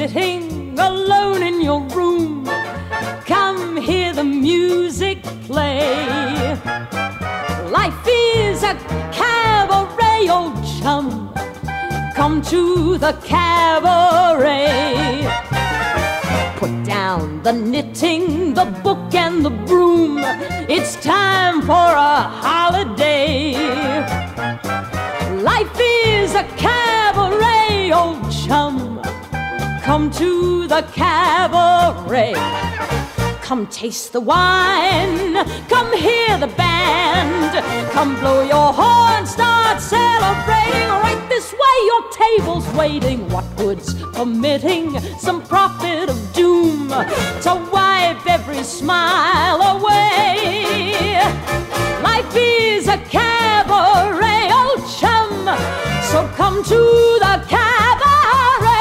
sitting alone in your room, come hear the music play. Life is a cabaret, old chum, come to the cabaret. Put down the knitting, the book and the broom, it's time for a holiday. Life is a cabaret, old chum, come to the cabaret. Come taste the wine, come hear the band, come blow your horn, start celebrating. Right this way, your table's waiting. What good's permitting some prophet of doom to wipe every smile away? Life is a cabaret, old chum, so come to the cabaret.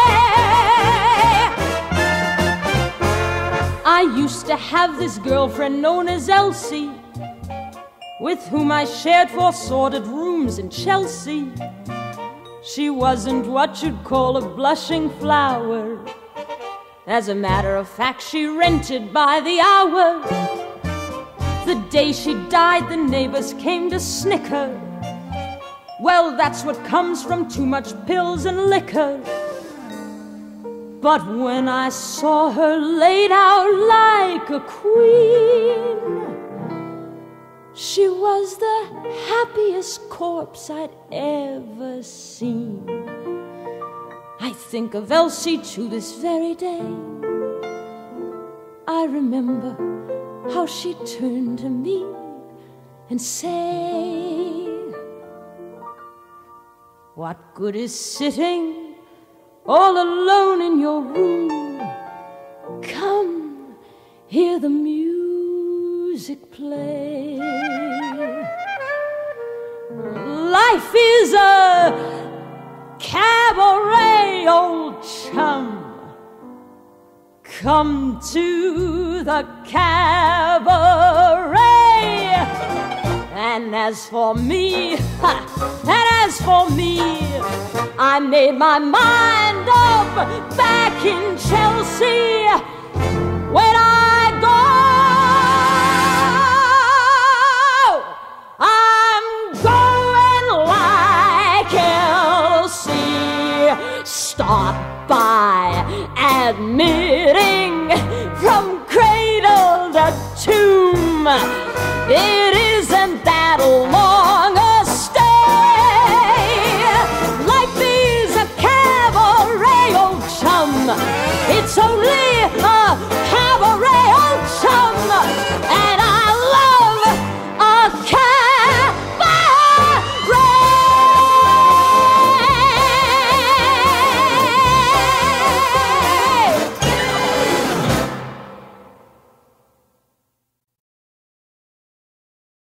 I used to have this girlfriend known as Elsie, with whom I shared 4 sordid rooms in Chelsea. She wasn't what you'd call a blushing flower. As a matter of fact, she rented by the hour. The day she died, the neighbors came to snicker. Well, that's what comes from too much pills and liquor. But when I saw her laid out like a queen, she was the happiest corpse I'd ever seen. I think of Elsie to this very day. I remember how she turned to me and say, what good is sitting all alone in your room? Come, hear the music play. Life is a cabaret, old chum, come to the cabaret. And as for me, I made my mind up back in Chelsea. When I go, I'm going like Elsie. Start by admitting from cradle to tomb,